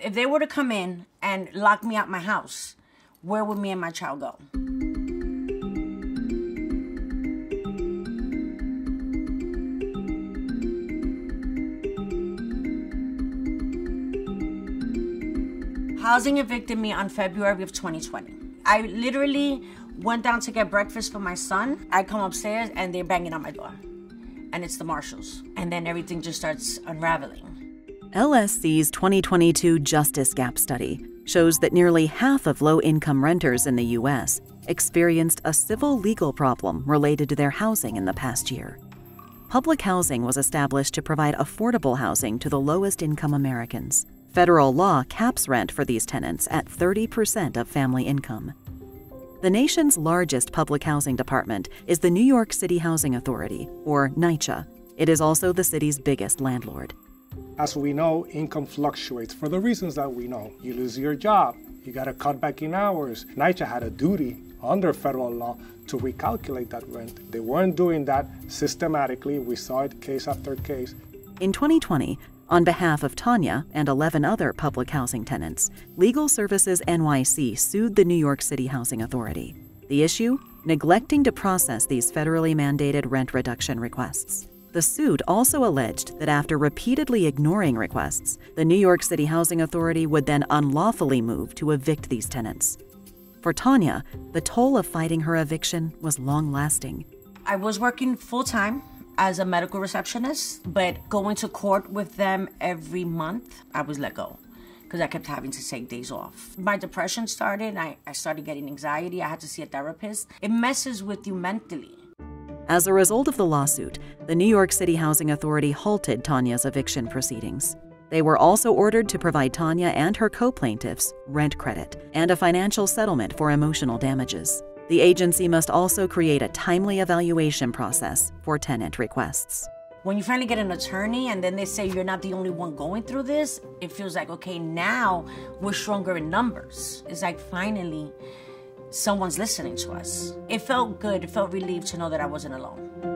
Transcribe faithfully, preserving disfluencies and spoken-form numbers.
If they were to come in and lock me out my house, where would me and my child go? Housing evicted me on February of twenty twenty. I literally went down to get breakfast for my son. I come upstairs and they're banging on my door. And it's the marshals. And then everything just starts unraveling. L S C's twenty twenty-two Justice Gap Study shows that nearly half of low-income renters in the U S experienced a civil legal problem related to their housing in the past year. Public housing was established to provide affordable housing to the lowest-income Americans. Federal law caps rent for these tenants at thirty percent of family income. The nation's largest public housing department is the New York City Housing Authority, or NYCHA. It is also the city's biggest landlord. As we know, income fluctuates for the reasons that we know. You lose your job, you got to cut back in hours. NYCHA had a duty under federal law to recalculate that rent. They weren't doing that systematically. We saw it case after case. In twenty twenty, on behalf of Thania and eleven other public housing tenants, Legal Services N Y C sued the New York City Housing Authority. The issue? Neglecting to process these federally mandated rent reduction requests. The suit also alleged that after repeatedly ignoring requests, the New York City Housing Authority would then unlawfully move to evict these tenants. For Thania, the toll of fighting her eviction was long-lasting. I was working full-time as a medical receptionist, but going to court with them every month, I was let go because I kept having to take days off. My depression started, I, I started getting anxiety, I had to see a therapist. It messes with you mentally. As a result of the lawsuit, the New York City Housing Authority halted Thania's eviction proceedings. They were also ordered to provide Thania and her co-plaintiffs rent credit and a financial settlement for emotional damages. The agency must also create a timely evaluation process for tenant requests. When you finally get an attorney and then they say you're not the only one going through this, it feels like, okay, now we're stronger in numbers. It's like finally someone's listening to us. It felt good, it felt relieved to know that I wasn't alone.